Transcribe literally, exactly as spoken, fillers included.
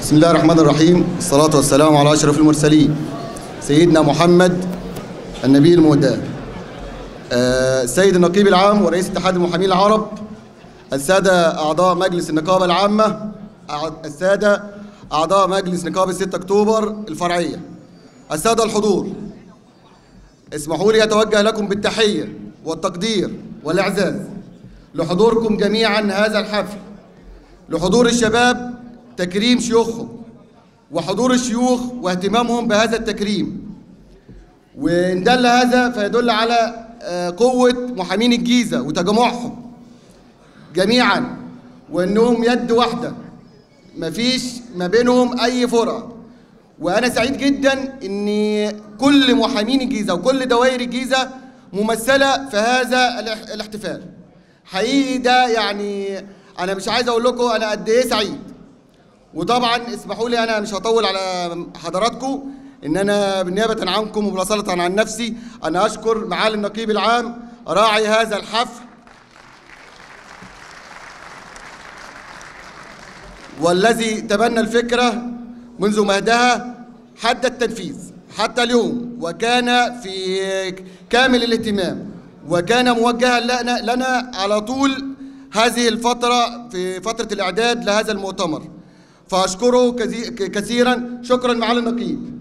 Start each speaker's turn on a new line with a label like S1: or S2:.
S1: بسم الله الرحمن الرحيم، الصلاة والسلام على أشرف المرسلين سيدنا محمد النبي المهدى. السيد النقيب العام ورئيس اتحاد المحامين العرب، السادة أعضاء مجلس النقابة العامة، السادة أعضاء مجلس نقابة ستة أكتوبر الفرعية، السادة الحضور، اسمحوا لي أتوجه لكم بالتحية والتقدير والإعزاز لحضوركم جميعا هذا الحفل، لحضور الشباب تكريم شيوخهم، وحضور الشيوخ واهتمامهم بهذا التكريم. وإن دل هذا فيدل على قوة محامين الجيزة وتجمعهم جميعا، وإنهم يد واحدة مفيش ما بينهم أي فرقة. وأنا سعيد جدا إن كل محامين الجيزة وكل دوائر الجيزة ممثلة في هذا الاحتفال. حقيقي ده يعني أنا مش عايز أقول لكم أنا قد إيه سعيد. وطبعا اسمحوا لي أنا مش هطول على حضراتكم، إن أنا بالنيابة عنكم وبالأصالة عن نفسي أنا أشكر معالي النقيب العام راعي هذا الحفل والذي تبنى الفكرة منذ مهدها حتى التنفيذ حتى اليوم، وكان في كامل الاهتمام وكان موجها لنا, لنا على طول هذه الفترة في فترة الإعداد لهذا المؤتمر. فأشكره كثيرا. شكرا معالي النقيب.